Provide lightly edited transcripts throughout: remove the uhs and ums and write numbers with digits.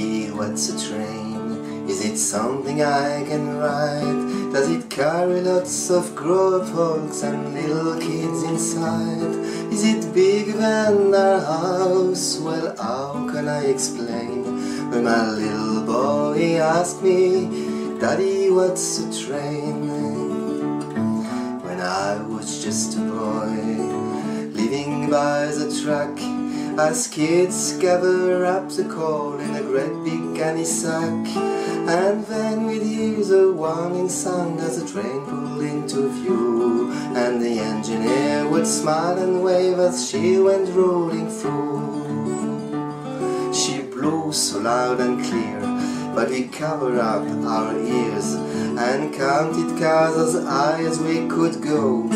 Daddy, what's a train? Is it something I can ride? Does it carry lots of grown-up folks and little kids inside? Is it bigger than our house? Well, how can I explain? When my little boy asked me, Daddy, what's a train? When I was just a boy, living by the track, as kids gather up the coal in a great big gunny sack, and then we'd hear the warning sound as the train pulled into view, and the engineer would smile and wave as she went rolling through. She blew so loud and clear, but we covered up our ears and counted cars as high as we could go.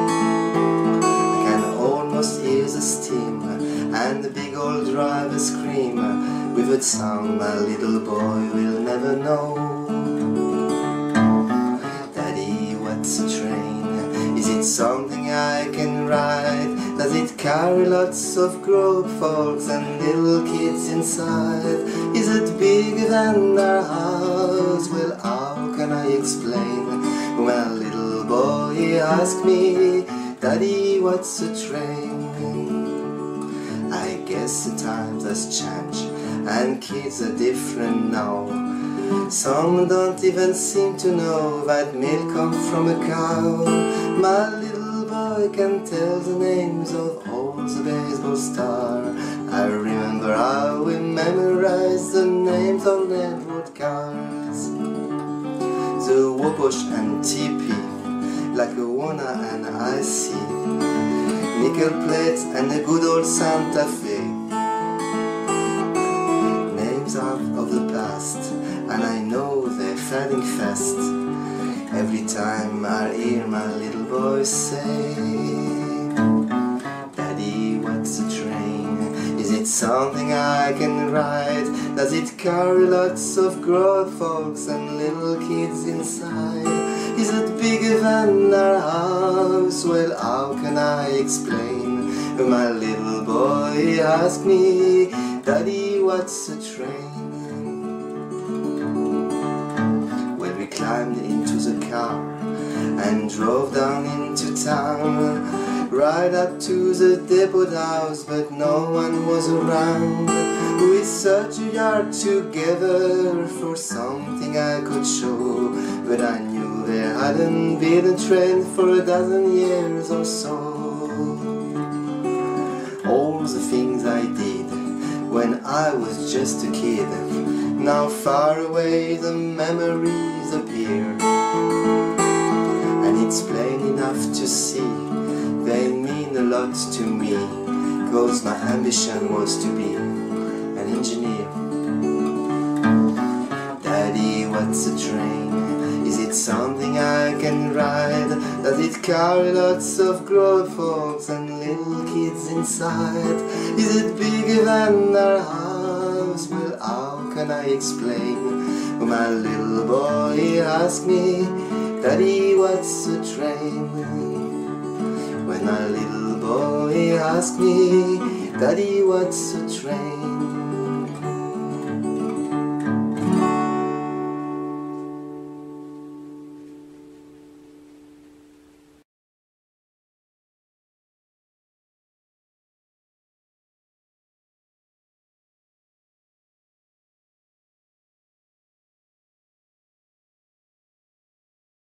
I can almost hear the steam and the big old driver scream with a sound my little boy will never know. Daddy, what's a train? Is it something I can ride? Does it carry lots of grown-up folks and little kids inside? Is it bigger than our house? Well, how can I explain? When my little boy asked me, Daddy, what's a train? I guess the times has changed and kids are different now. Some don't even seem to know that milk comes from a cow. My little boy can tell the names of all the baseball stars. I remember how we memorized the names on railroad cars. The Wabash and TP, Lackawanna and IC, nickel plates and the good old Santa Fe. Names of the past, and I know they're fading fast. Every time I hear my little boy say, Daddy, what's a train? Is it something I can ride? Does it carry lots of grown-up folks and little kids inside? Is it bigger than our house? Well, how can I explain? When my little boy asked me, Daddy, what's a train? Well, we climbed into the car and drove down into town, right up to the depot house, but no one was around. We searched a yard together for something I could show, but I knew there hadn't been a train for a dozen years or so. All the things I did when I was just a kid, now far away the memories appear, and it's plain enough to see they mean a lot to me, 'cause my ambition was to be an engineer. Daddy, what's a train? Is it something I can ride? Does it carry lots of grown-up folks and little kids inside? Is it bigger than our house? Well, how can I explain? When my little boy asked me, Daddy, what's a train? When my little boy asked me, Daddy, what's a train?